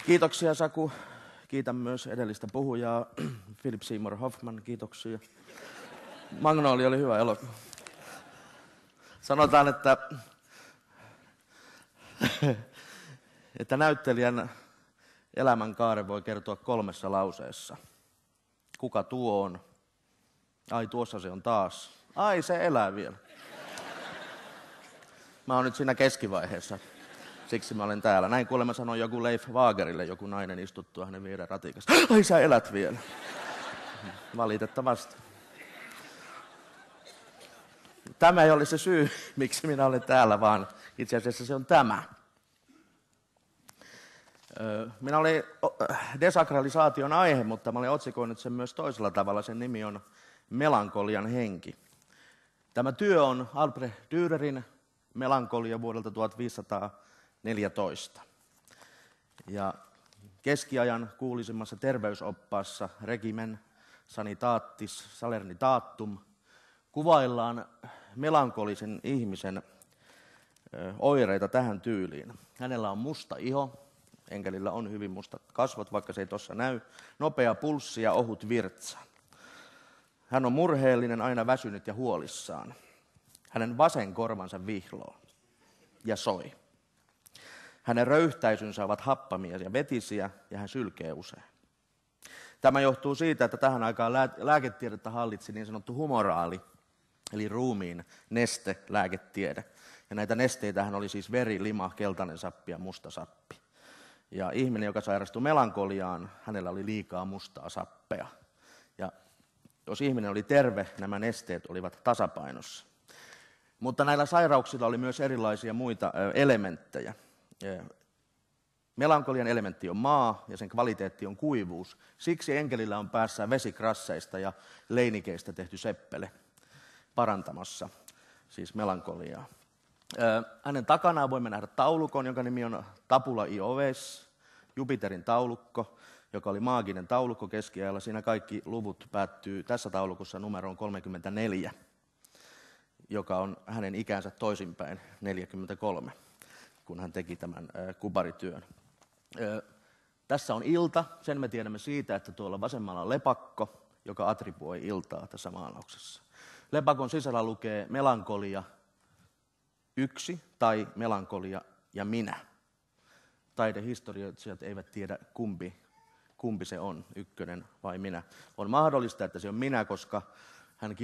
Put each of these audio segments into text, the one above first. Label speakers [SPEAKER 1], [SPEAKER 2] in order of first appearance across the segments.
[SPEAKER 1] Kiitoksia Saku. Kiitän myös edellistä puhujaa, Philip Seymour Hoffman, kiitoksia. Magnolia oli hyvä elokuva. Sanotaan, että näyttelijän elämänkaaren voi kertoa 3 lauseessa. Kuka tuo on? Ai, tuossa se on taas. Ai, se elää vielä. Mä oon nyt siinä keskivaiheessa. Siksi mä olen täällä. Näin kuulemma sanoi joku Leif Wagerille, joku nainen istuttua hänen viereen ratikassa. Ai, sä elät vielä. Valitettavasti. Tämä ei ole se syy, miksi minä olen täällä, vaan itse asiassa se on tämä. Minä olen desakralisaation aihe, mutta mä olen otsikoinut sen myös toisella tavalla. Sen nimi on Melankolian henki. Tämä työ on Albrecht Dürerin Melankolia vuodelta 1514. Ja keskiajan kuuluisimmassa terveysoppaassa Regimen Sanitatis Salernitatum kuvaillaan melankolisen ihmisen oireita tähän tyyliin. Hänellä on musta iho, enkelillä on hyvin mustat kasvot, vaikka se ei tuossa näy, nopea pulssi ja ohut virtsa. Hän on murheellinen, aina väsynyt ja huolissaan. Hänen vasen korvansa vihloo ja soi. Hänen röyhtäisynsä ovat happamia ja vetisiä ja hän sylkee usein. Tämä johtuu siitä, että tähän aikaan lääketiedettä hallitsi niin sanottu humoraali, eli ruumiin nestelääketiede. Ja näitä nesteitähän oli siis veri, lima, keltainen sappi ja musta sappi. Ja ihminen, joka sairastui melankoliaan, hänellä oli liikaa mustaa sappea. Ja jos ihminen oli terve, nämä nesteet olivat tasapainossa. Mutta näillä sairauksilla oli myös erilaisia muita elementtejä. Melankolian elementti on maa ja sen kvaliteetti on kuivuus. Siksi enkelillä on päässään vesikrasseista ja leinikeistä tehty seppele parantamassa siis melankoliaa. Hänen takanaan voimme nähdä taulukon, jonka nimi on Tabula Ioves, Jupiterin taulukko, joka oli maaginen taulukko keskiajalla. Siinä kaikki luvut päättyy tässä taulukossa numeroon 34, joka on hänen ikänsä toisinpäin 43, kun hän teki tämän kubarityön. Tässä on ilta, sen me tiedämme siitä, että tuolla vasemmalla on lepakko, joka attribuoi iltaa tässä maalauksessa. Lepakon sisällä lukee melankolia 1 tai melankolia ja minä. Taidehistorioitsijat eivät tiedä kumpi se on, 1 vai minä. On mahdollista, että se on minä, koska hän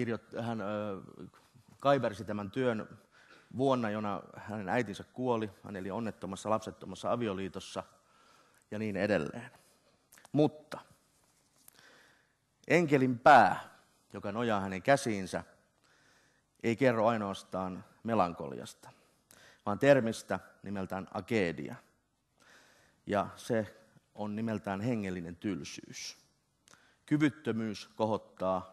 [SPEAKER 1] kaiversi tämän työn vuonna, jona hänen äitinsä kuoli. Hän eli onnettomassa lapsettomassa avioliitossa ja niin edelleen. Mutta enkelin pää, joka nojaa hänen käsiinsä, ei kerro ainoastaan melankoliasta, vaan termistä nimeltään agedia. Ja se on nimeltään hengellinen tylsyys. Kyvyttömyys kohottaa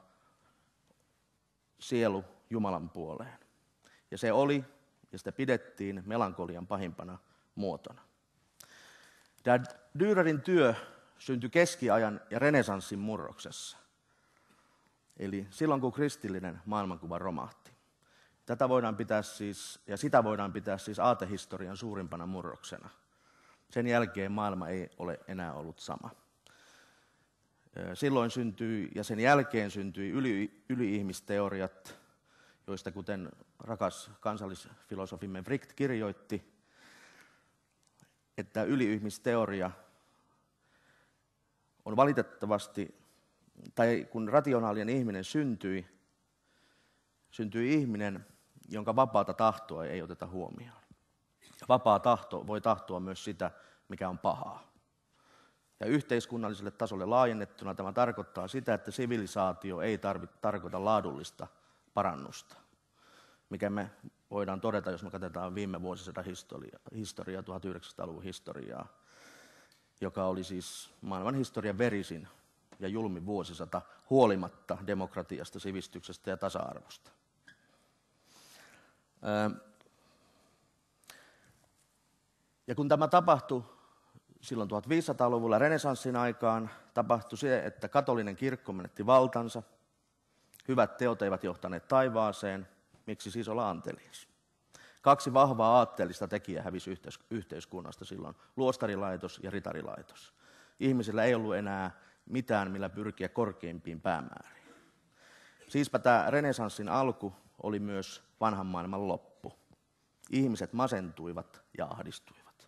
[SPEAKER 1] sielu Jumalan puoleen. Ja se oli, ja sitä pidettiin melankolian pahimpana muotona. Tämä Dürerin työ syntyi keskiajan ja renesanssin murroksessa. Eli silloin, kun kristillinen maailmankuva romahti. Sitä voidaan pitää siis aatehistorian suurimpana murroksena. Sen jälkeen maailma ei ole enää ollut sama. Silloin syntyi ja sen jälkeen syntyi yli-ihmisteoriat, joista kuten rakas kansallisfilosofimme Fricht kirjoitti, että yli-ihmisteoria on valitettavasti, tai kun rationaalinen ihminen syntyi ihminen, jonka vapaata tahtoa ei oteta huomioon. Vapaa tahto voi tahtoa myös sitä, mikä on pahaa. Ja yhteiskunnalliselle tasolle laajennettuna tämä tarkoittaa sitä, että sivilisaatio ei tarkoita laadullista parannusta, mikä me voidaan todeta, jos me katsotaan viime vuosisadan historiaa, 1900-luvun historiaa, joka oli siis maailman historian verisin ja julmin vuosisata huolimatta demokratiasta, sivistyksestä ja tasa-arvosta. Ja kun tämä tapahtui silloin 1500-luvulla renesanssin aikaan, tapahtui se, että katolinen kirkko menetti valtansa, hyvät teot eivät johtaneet taivaaseen, miksi siis olla antelias? 2 vahvaa aatteellista tekijää hävisi yhteiskunnasta silloin, luostarilaitos ja ritarilaitos. Ihmisillä ei ollut enää mitään, millä pyrkiä korkeimpiin päämääriin. Siispä tämä renesanssin alku oli myös vanhan maailman loppu. Ihmiset masentuivat ja ahdistuivat.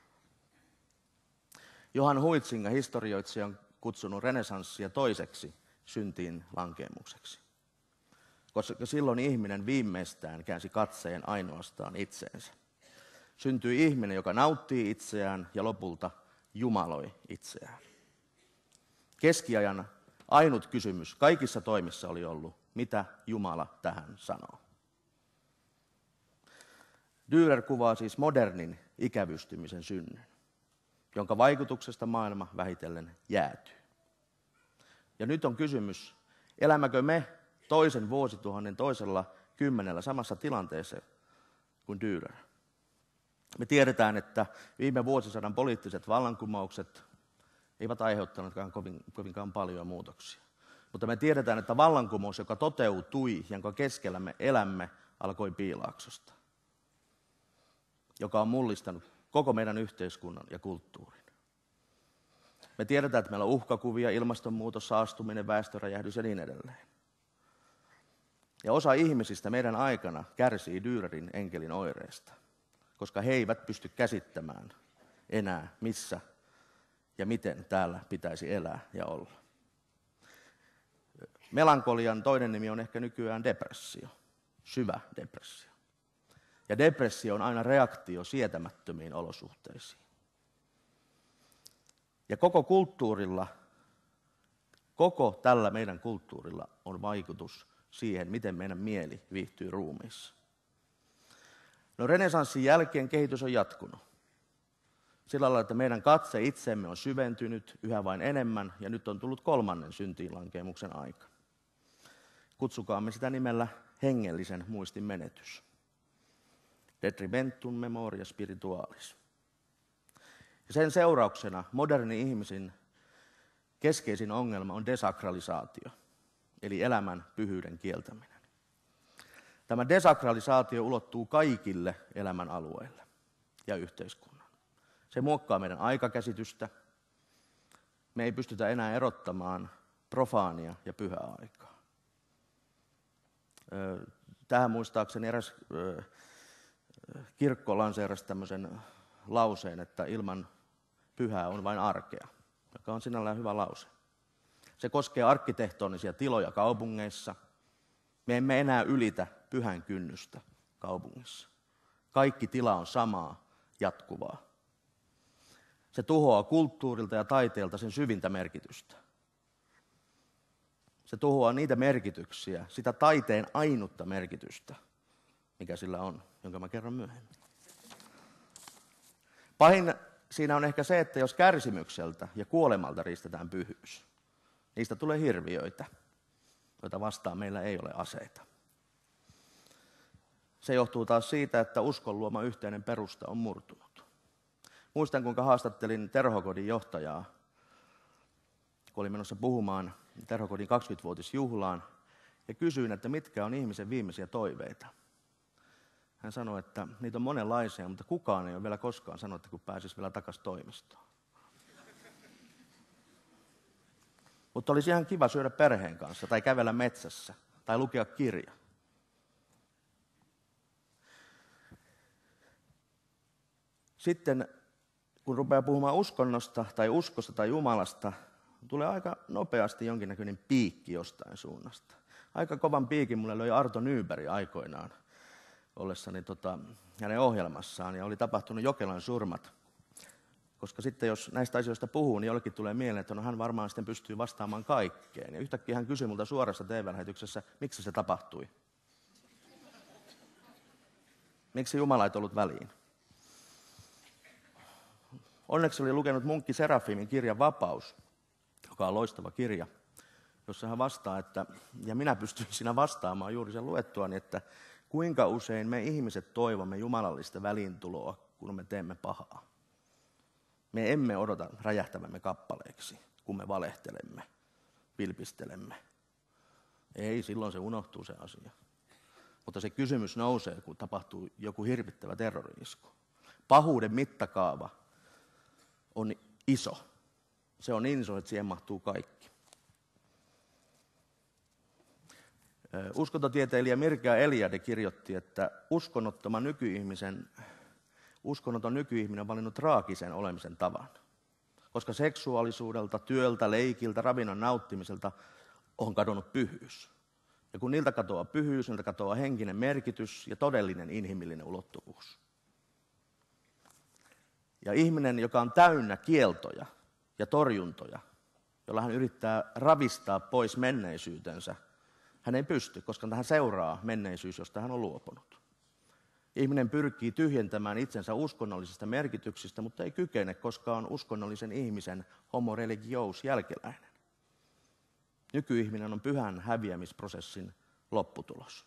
[SPEAKER 1] Johan Huizinga, historioitsija, on kutsunut renesanssia toiseksi syntiin lankeemukseksi. Koska silloin ihminen viimeistään käänsi katseen ainoastaan itseensä. Syntyi ihminen, joka nauttii itseään ja lopulta jumaloi itseään. Keskiajan ainut kysymys kaikissa toimissa oli ollut, mitä Jumala tähän sanoo. Dürer kuvaa siis modernin ikävystymisen synnyn, jonka vaikutuksesta maailma vähitellen jäätyy. Ja nyt on kysymys, elämmekö me toisen vuosituhannen toisella 10 samassa tilanteessa kuin Dürer. Me tiedetään, että viime vuosisadan poliittiset vallankumoukset eivät aiheuttaneetkaan kovinkaan paljon muutoksia. Mutta me tiedetään, että vallankumous, joka toteutui, jonka keskellä me elämme, alkoi Piilaaksosta, joka on mullistanut koko meidän yhteiskunnan ja kulttuurin. Me tiedetään, että meillä on uhkakuvia, ilmastonmuutos, saastuminen, väestöräjähdys ja niin edelleen. Ja osa ihmisistä meidän aikana kärsii Dürerin enkelin oireesta, koska he eivät pysty käsittämään enää, missä ja miten täällä pitäisi elää ja olla. Melankolian toinen nimi on ehkä nykyään depressio, syvä depressio. Ja depressio on aina reaktio sietämättömiin olosuhteisiin. Ja koko tällä meidän kulttuurilla on vaikutus siihen, miten meidän mieli viihtyy ruumiissa. No renesanssin jälkeen kehitys on jatkunut. Sillä lailla, että meidän katse itsemme on syventynyt yhä vain enemmän, ja nyt on tullut 3. syntiinlankeemuksen aika. Kutsukaamme sitä nimellä hengellisen muistin menetys. Detrimentum memoria spiritualis. Ja sen seurauksena moderni ihmisen keskeisin ongelma on desakralisaatio, eli elämän pyhyyden kieltäminen. Tämä desakralisaatio ulottuu kaikille elämän alueille ja yhteiskunnan. Se muokkaa meidän aikakäsitystä. Me ei pystytä enää erottamaan profaania ja pyhää aikaa. Tähän muistaakseni eräs kirkko lanseerasi tämmöisen lauseen, että ilman pyhää on vain arkea, joka on sinällään hyvä lause. Se koskee arkkitehtonisia tiloja kaupungeissa. Me emme enää ylitä pyhän kynnystä kaupungissa. Kaikki tila on samaa, jatkuvaa. Se tuhoaa kulttuurilta ja taiteelta sen syvintä merkitystä. Se tuhoaa niitä merkityksiä, sitä taiteen ainutta merkitystä, mikä sillä on, jonka mä kerron myöhemmin. Pahin siinä on ehkä se, että jos kärsimykseltä ja kuolemalta riistetään pyhyys, niistä tulee hirviöitä, joita vastaan meillä ei ole aseita. Se johtuu taas siitä, että uskon luoma yhteinen perusta on murtunut. Muistan, kuinka haastattelin Terhokodin johtajaa, kun olin menossa puhumaan Terhokodin 20-vuotisjuhlaan, ja kysyin, että mitkä on ihmisen viimeisiä toiveita. Hän sanoi, että niitä on monenlaisia, mutta kukaan ei ole vielä koskaan sanonut, että kun pääsisi vielä takaisin toimistoon. Mutta olisi ihan kiva syödä perheen kanssa, tai kävellä metsässä, tai lukea kirja. Sitten kun rupeaa puhumaan uskonnosta, tai uskosta, tai Jumalasta, tulee aika nopeasti jonkinnäköinen piikki jostain suunnasta. Aika kovan piikin mulle löi Arto Nyberg aikoinaan ollessani hänen ohjelmassaan, ja oli tapahtunut Jokelan surmat. Koska sitten jos näistä asioista puhuu, niin jollekin tulee mieleen, että no hän varmaan sitten pystyy vastaamaan kaikkeen. Ja yhtäkkiä hän kysyi multa suorassa TV-lähetyksessä, miksi se tapahtui. Miksi Jumala ei tullut väliin? Onneksi oli lukenut munkki Serafimin kirjan Vapaus, joka on loistava kirja, jossa hän vastaa, että, ja minä pystyin siinä vastaamaan juuri sen luettuani, että kuinka usein me ihmiset toivomme jumalallista väliintuloa, kun me teemme pahaa. Me emme odota räjähtävämme kappaleeksi, kun me valehtelemme, vilpistelemme. Ei, silloin se unohtuu se asia. Mutta se kysymys nousee, kun tapahtuu joku hirvittävä terrori-isku. Pahuuden mittakaava on iso. Se on niin iso, että siihen mahtuu kaikki. Uskontotieteilijä Mircea Eliade kirjoitti, että uskonnoton nykyihminen on valinnut traagisen olemisen tavan. Koska seksuaalisuudelta, työltä, leikiltä, ravinnon nauttimiselta on kadonnut pyhyys. Ja kun niiltä katoaa pyhyys, niiltä katoaa henkinen merkitys ja todellinen inhimillinen ulottuvuus. Ja ihminen, joka on täynnä kieltoja ja torjuntoja, jolla hän yrittää ravistaa pois menneisyytensä, hän ei pysty, koska tähän seuraa menneisyys, josta hän on luopunut. Ihminen pyrkii tyhjentämään itsensä uskonnollisista merkityksistä, mutta ei kykene, koska on uskonnollisen ihmisen homo religious jälkeläinen. Nykyihminen on pyhän häviämisprosessin lopputulos.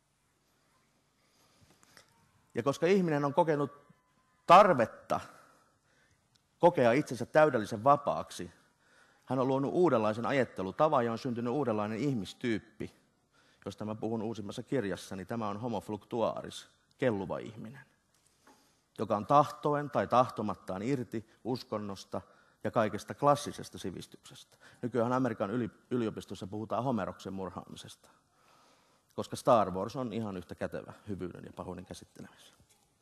[SPEAKER 1] Ja koska ihminen on kokenut tarvetta kokea itsensä täydellisen vapaaksi, hän on luonut uudenlaisen ajattelutavan ja on syntynyt uudenlainen ihmistyyppi, josta mä puhun uusimmassa kirjassani. Tämä on homo fluctuaris, kelluva ihminen, joka on tahtoen tai tahtomattaan irti uskonnosta ja kaikesta klassisesta sivistyksestä. Nykyään Amerikan yliopistossa puhutaan Homeroksen murhaamisesta, koska Star Wars on ihan yhtä kätevä hyvyyden ja pahuuden käsittelemisessä.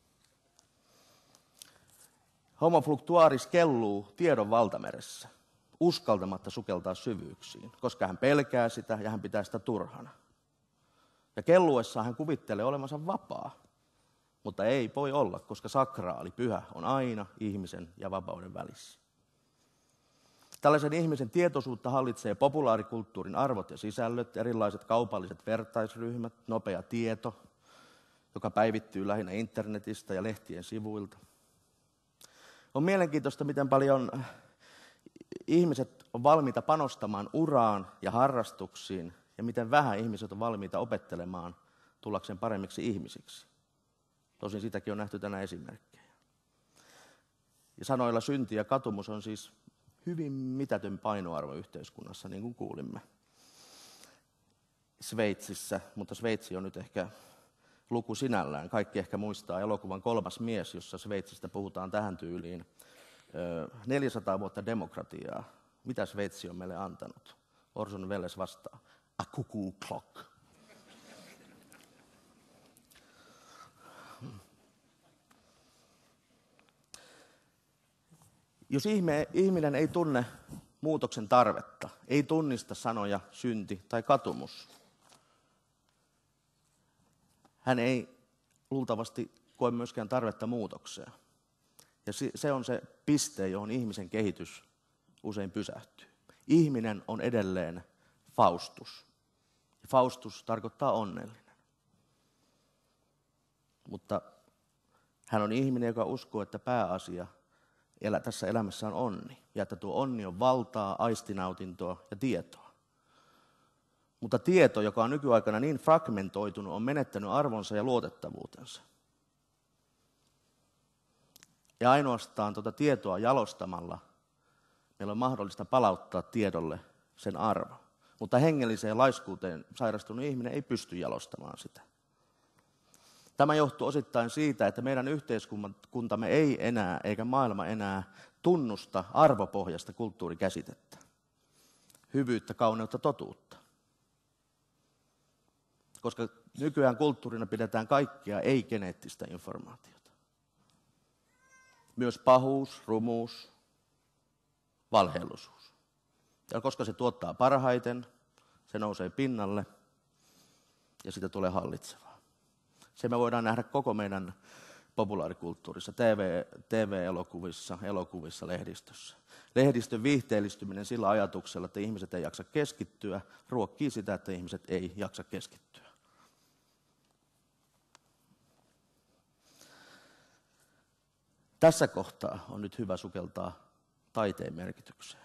[SPEAKER 1] Homo fluctuaris kelluu tiedon valtameressä, uskaltamatta sukeltaa syvyyksiin, koska hän pelkää sitä ja hän pitää sitä turhana. Ja kelluessaan hän kuvittelee olevansa vapaa, mutta ei voi olla, koska sakraali, pyhä, on aina ihmisen ja vapauden välissä. Tällaisen ihmisen tietoisuutta hallitsee populaarikulttuurin arvot ja sisällöt, erilaiset kaupalliset vertaisryhmät, nopea tieto, joka päivittyy lähinnä internetistä ja lehtien sivuilta. On mielenkiintoista, miten paljon ihmiset on valmiita panostamaan uraan ja harrastuksiin, ja miten vähän ihmiset on valmiita opettelemaan tullakseen paremmiksi ihmisiksi. Tosin sitäkin on nähty tänään esimerkkejä. Ja sanoilla synti ja katumus on siis hyvin mitätön painoarvo yhteiskunnassa, niin kuin kuulimme Sveitsissä, mutta Sveitsi on nyt ehkä luku sinällään. Kaikki ehkä muistaa elokuvan Kolmas mies, jossa Sveitsistä puhutaan tähän tyyliin. 400 vuotta demokratiaa. Mitä Sveitsi on meille antanut? Orson Welles vastaa, a cuckoo clock. Jos ihminen ei tunne muutoksen tarvetta, ei tunnista sanoja synti tai katumus, hän ei luultavasti koe myöskään tarvetta muutokseen. Ja se on se piste, johon ihmisen kehitys usein pysähtyy. Ihminen on edelleen Faustus. Faustus tarkoittaa onnellinen. Mutta hän on ihminen, joka uskoo, että pääasia tässä elämässä on onni. Ja että tuo onni on valtaa, aistinautintoa ja tietoa. Mutta tieto, joka on nykyaikana niin fragmentoitunut, on menettänyt arvonsa ja luotettavuutensa. Ja ainoastaan tuota tietoa jalostamalla meillä on mahdollista palauttaa tiedolle sen arvo. Mutta hengelliseen laiskuuteen sairastunut ihminen ei pysty jalostamaan sitä. Tämä johtuu osittain siitä, että meidän yhteiskuntamme ei enää, eikä maailma enää tunnusta arvopohjaista kulttuurikäsitettä. Hyvyyttä, kauneutta, totuutta. Koska nykyään kulttuurina pidetään kaikkea ei-geneettistä informaatiota. Myös pahuus, rumuus, valheellisuus. Ja koska se tuottaa parhaiten, se nousee pinnalle ja siitä tulee hallitsevaa. Se me voidaan nähdä koko meidän populaarikulttuurissa, TV-elokuvissa, lehdistössä. Lehdistön viihteellistyminen sillä ajatuksella, että ihmiset ei jaksa keskittyä, ruokkii sitä, että ihmiset ei jaksa keskittyä. Tässä kohtaa on nyt hyvä sukeltaa taiteen merkitykseen.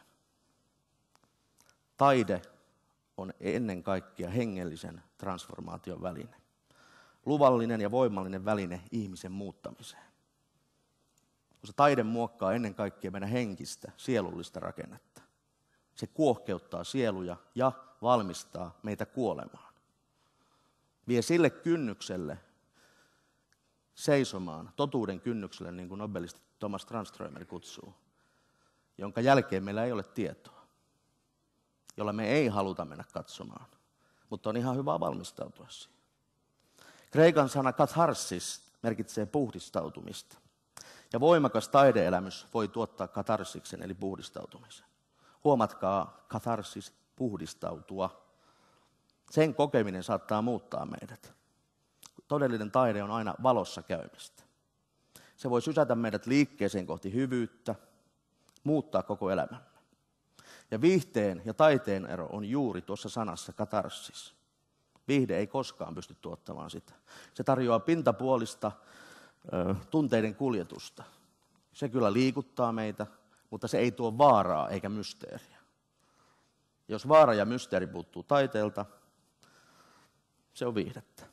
[SPEAKER 1] Taide on ennen kaikkea hengellisen transformaation väline. Luvallinen ja voimallinen väline ihmisen muuttamiseen. Koska taide muokkaa ennen kaikkea meidän henkistä, sielullista rakennetta. Se kuohkeuttaa sieluja ja valmistaa meitä kuolemaan. vie sille kynnykselle seisomaan, totuuden kynnykselle, niin kuin nobelisti Thomas Tranströmer kutsuu, jonka jälkeen meillä ei ole tietoa, jolla me ei haluta mennä katsomaan, mutta on ihan hyvä valmistautua siihen. Kreikan sana katharsis merkitsee puhdistautumista, ja voimakas taideelämys voi tuottaa katarsiksen eli puhdistautumisen. Huomatkaa, katharsis, puhdistautua. Sen kokeminen saattaa muuttaa meidät. Todellinen taide on aina valossa käymistä. Se voi sysätä meidät liikkeeseen kohti hyvyyttä, muuttaa koko elämämme. Ja viihteen ja taiteen ero on juuri tuossa sanassa katarsis. Viihde ei koskaan pysty tuottamaan sitä. Se tarjoaa pintapuolista tunteiden kuljetusta. Se kyllä liikuttaa meitä, mutta se ei tuo vaaraa eikä mysteeriä. Jos vaara ja mysteeri puuttuu taiteelta, se on viihdettä.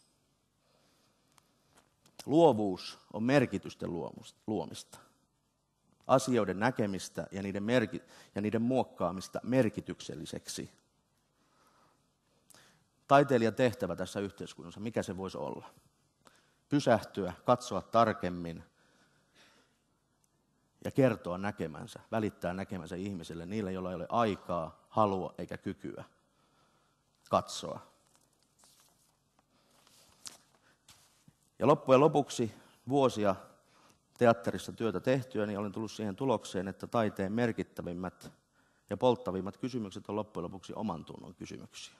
[SPEAKER 1] Luovuus on merkitysten luomista. Asioiden näkemistä ja niiden muokkaamista merkitykselliseksi. Taiteilijan tehtävä tässä yhteiskunnassa, mikä se voisi olla? Pysähtyä, katsoa tarkemmin ja kertoa näkemänsä, välittää näkemänsä ihmisille, niille, joilla ei ole aikaa, halua eikä kykyä katsoa. Ja loppujen lopuksi vuosia teatterissa työtä tehtyä, niin olen tullut siihen tulokseen, että taiteen merkittävimmät ja polttavimmat kysymykset on loppujen lopuksi oman tunnon kysymyksiä.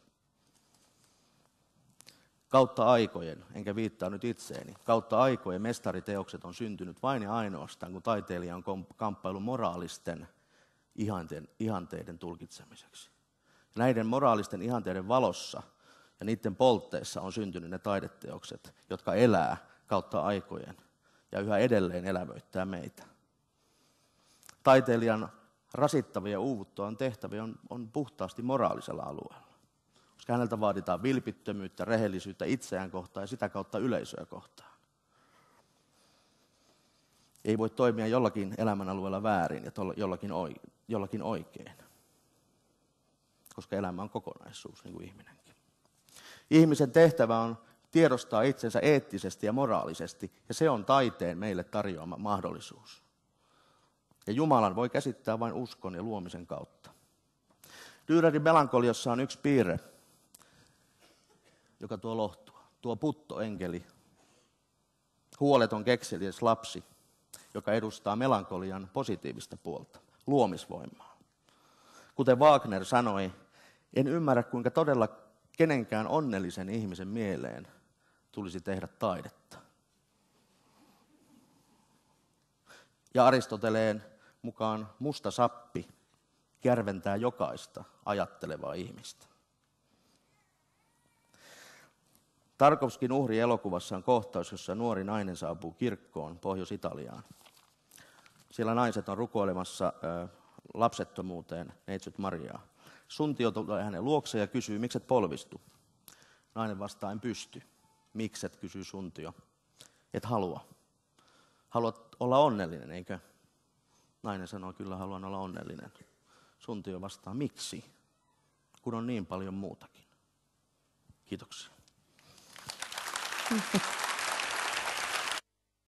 [SPEAKER 1] Kautta aikojen, enkä viittaa nyt itseeni, kautta aikojen mestariteokset on syntynyt vain ja ainoastaan, kun taiteilija on kamppailu moraalisten ihanteiden tulkitsemiseksi. Näiden moraalisten ihanteiden valossa ja niiden poltteessa on syntynyt ne taideteokset, jotka elää kautta aikojen ja yhä edelleen elävöittää meitä. Taiteilijan rasittavia ja uuvuttavan tehtäviä on puhtaasti moraalisella alueella. Koska häneltä vaaditaan vilpittömyyttä, rehellisyyttä itseään kohtaan ja sitä kautta yleisöä kohtaan. Ei voi toimia jollakin elämänalueella väärin ja jollakin oikein. Koska elämä on kokonaisuus, niin kuin ihminenkin. Ihmisen tehtävä on tiedostaa itsensä eettisesti ja moraalisesti, ja se on taiteen meille tarjoama mahdollisuus. Ja Jumalan voi käsittää vain uskon ja luomisen kautta. Dürerin melankoliassa on yksi piirre, joka tuo lohtua. Tuo puttoenkeli, huoleton kekseliäs lapsi, joka edustaa melankolian positiivista puolta, luomisvoimaa. Kuten Wagner sanoi, en ymmärrä kuinka todella kenenkään onnellisen ihmisen mieleen tulisi tehdä taidetta. Ja Aristoteleen mukaan musta sappi kärventää jokaista ajattelevaa ihmistä. Tarkovskin Uhri-elokuvassa on kohtaus, jossa nuori nainen saapuu kirkkoon Pohjois-Italiaan. Siellä naiset on rukoilemassa lapsettomuuteen neitsyt Mariaa. Suntio tulee hänen luokseen ja kysyy, mikset polvistu? Nainen vastaa, en pysty. Mikset, kysyy Suntio. Et halua. Haluat olla onnellinen, eikö? Nainen sanoo, kyllä haluan olla onnellinen. Suntio vastaa, miksi? Kun on niin paljon muutakin. Kiitoksia.